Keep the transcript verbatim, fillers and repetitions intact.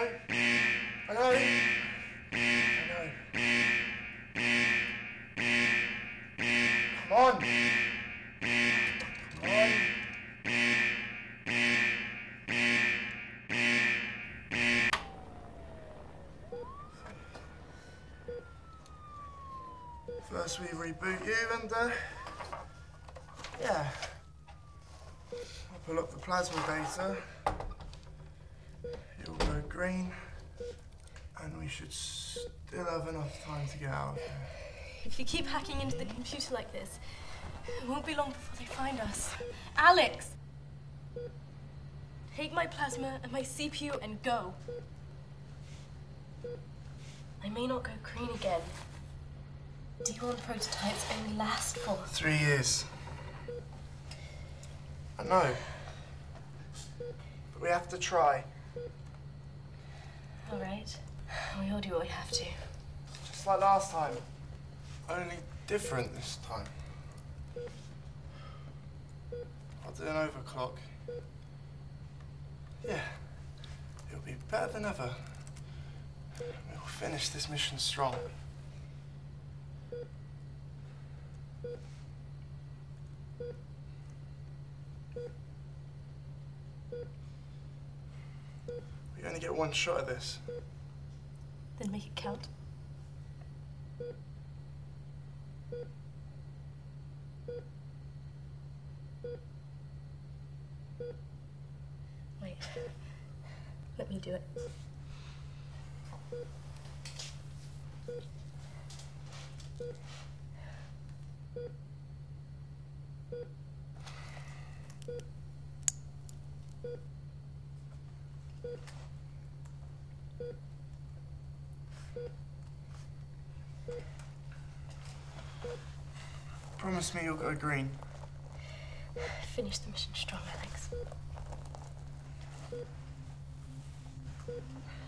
know. I know. I know. Come on. Come on. First we reboot you and, uh, yeah. I'll pull up the plasma data. It'll go green, and we should still have enough time to get out of here. If you keep hacking into the computer like this, it won't be long before they find us. Alex! Take my plasma and my C P U and go. I may not go green again. D one prototypes only last for... Three years. I know. But we have to try. All right. We all do what we have to. Just like last time. Only different this time. I'll do an overclock. Yeah. It'll be better than ever. We'll finish this mission strong. We only get one shot at this. Then make it count. Wait. Let me do it. Promise me you'll go green. Finish the mission strong, Alex.